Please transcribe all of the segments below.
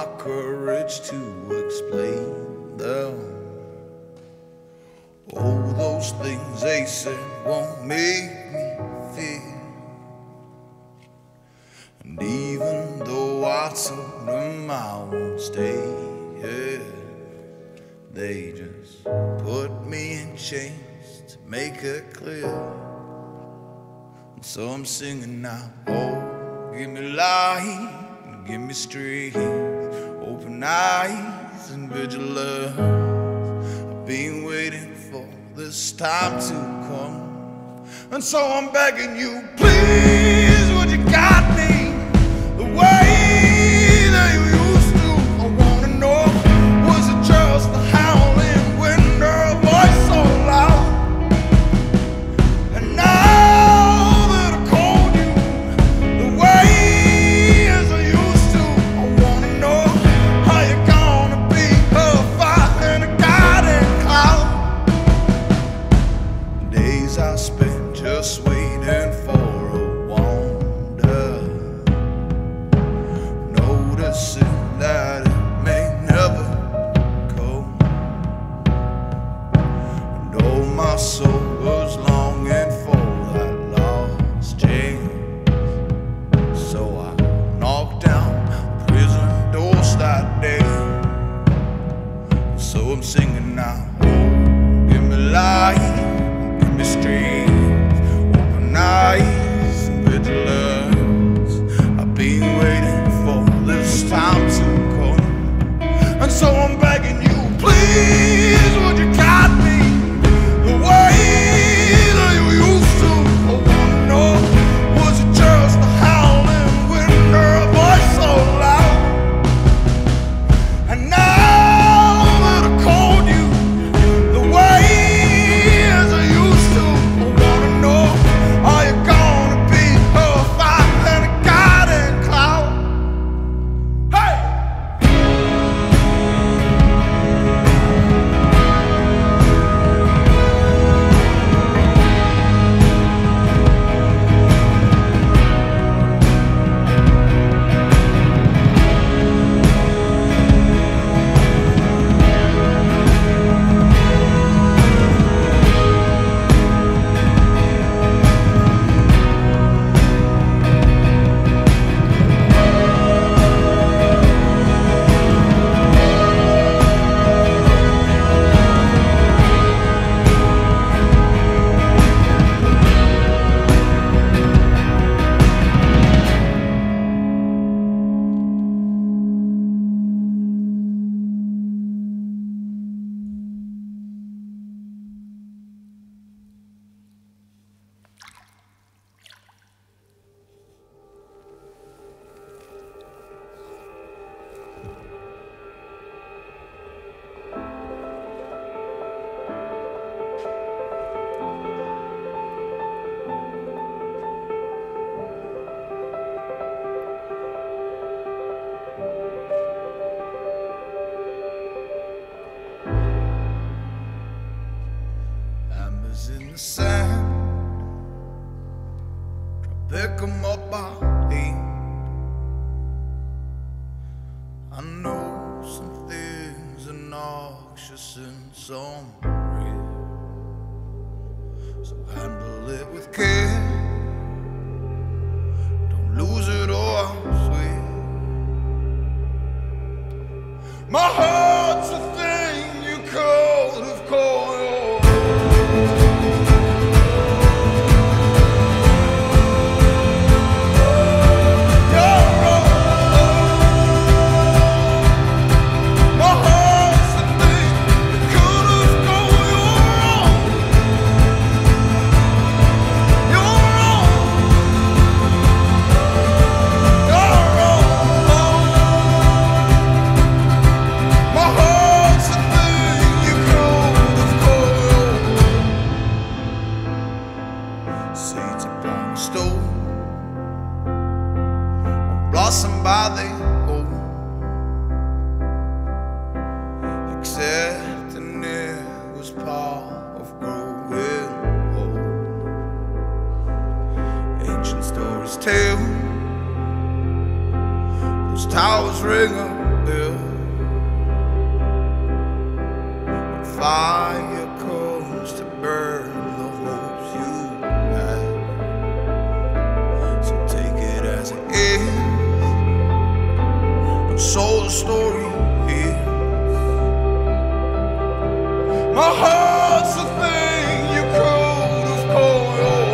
my courage to explain them. Oh, those things they said won't make me feel. And even though I told them I won't stay, yeah, they just put me in chains to make it clear. And so I'm singing now, oh, give me light, give me strength, open eyes and vigilance. I've been waiting for this time to come, and so I'm begging you, please, would you guide me the way that you used to? I wanna know, was it just the howling wind or a voice so loud? And now that I called you the way as I used to, I wanna know how you're gonna be a fire and a guiding cloud. Days I spent just waiting for a wonder, noticing that it may never come. And oh, my soul was longing for that lost chance. So I knocked down prison doors that day. So I'm singing now, oh, give me light, give me strength, open eyes and vigilance. I've been waiting for this time to come, and so I'm begging you, please, would you guide me the way that you used to? I wanna know, was it just the howling wind or a voice so loud? And now that I called you the way as I used to, I wanna know, are you gonna be a fire and a guiding cloud? Hey! Embers in the sand, try pick 'em up by hand. I know some things are noxious and some real, so handle it with care. Don't lose it or I'll swear. My heart's a thing you could have called yours. My heart build. When fire comes to burn the hopes you had, so take it as it is, and so the story is. My heart's a thing you could have called your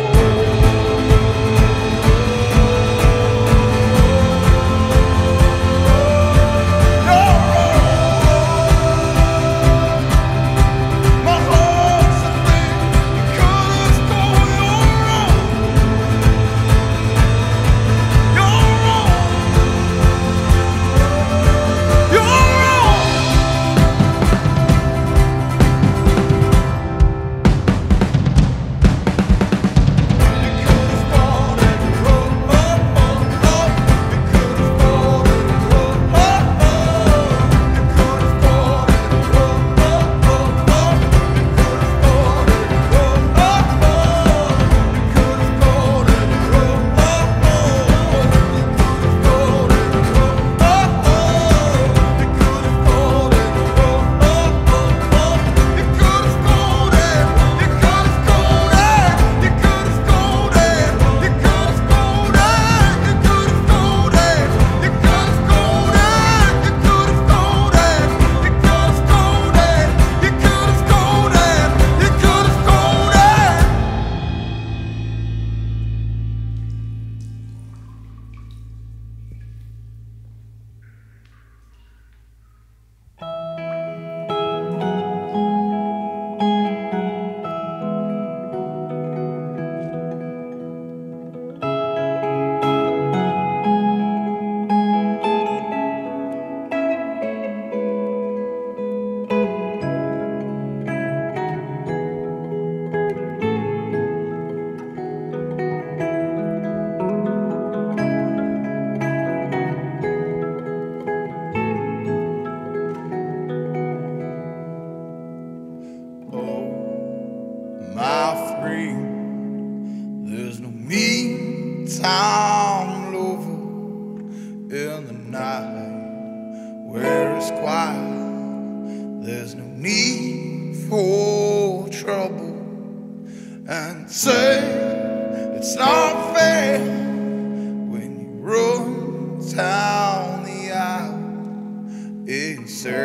there's no meantime lover in the night where it's quiet. There's no need for trouble, and say it's not fair when you run down the aisle in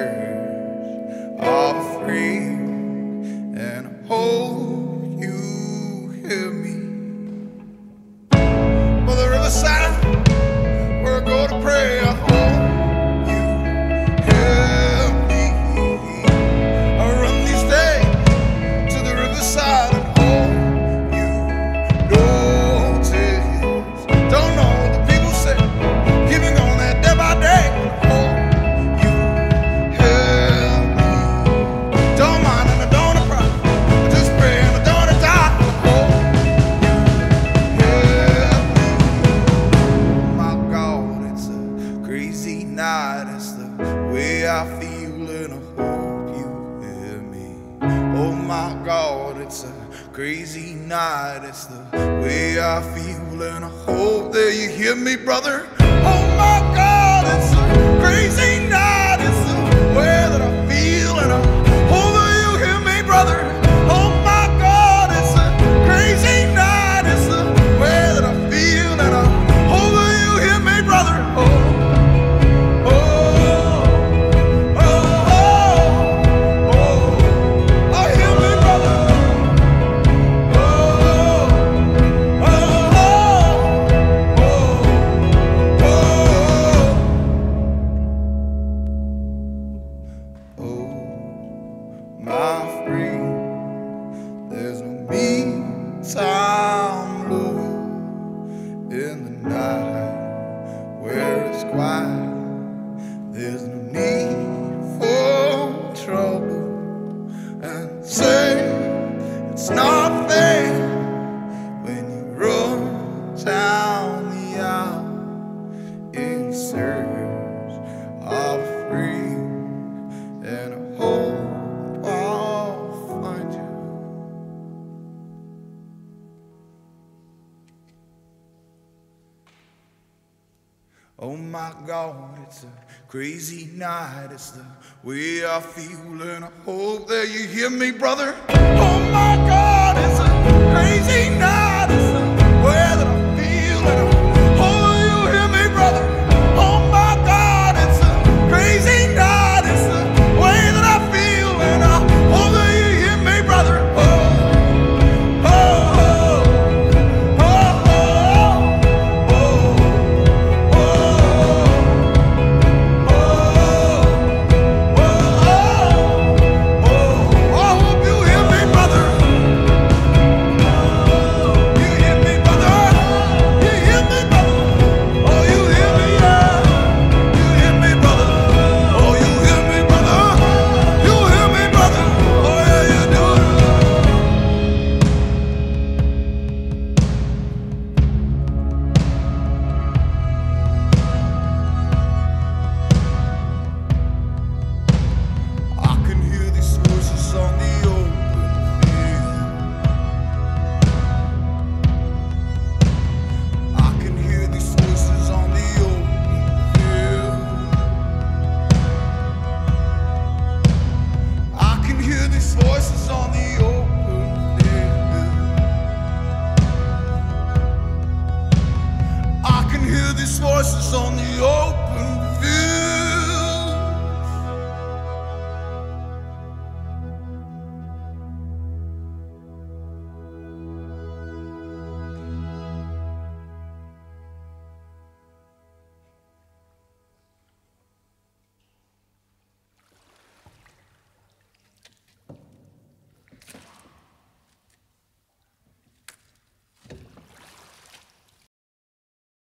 search of a friend, and I hope you hear me. For the riverside, where I go to pray, I hope you hear me. I run these days to the riverside and hope you notice. Don't know what the people say, keeping on that day by day. Hope you hear me. Don't mind and I don't cry, I just pray and I don't die. Hope you hear me. Oh my God, it's a crazy night. It's the way I feel and I hope you hear me. Oh my God, it's a crazy night. It's the way I feel and I hope that you hear me, brother. Oh my God, it's a crazy night. It's the way that I feel and I hope that you hear me, brother. Oh my God, it's a crazy night. It's the way that I feel and I hope that you hear me, brother. Oh, oh, oh, oh, oh, oh, hear me, brother. Oh, oh, oh, oh, oh, my friend, there's no meantime lover in the night where it's quiet. There's no need for trouble, and say it's not fair when you run down the aisle in search of free, and I hope I'll find you. Oh my God, it's a crazy night. It's the way I feel, and I hope that you hear me, brother. Oh my God, it's a crazy night.